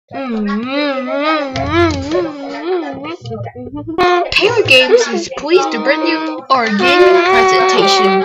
ParaGames is pleased to bring you our gaming presentation.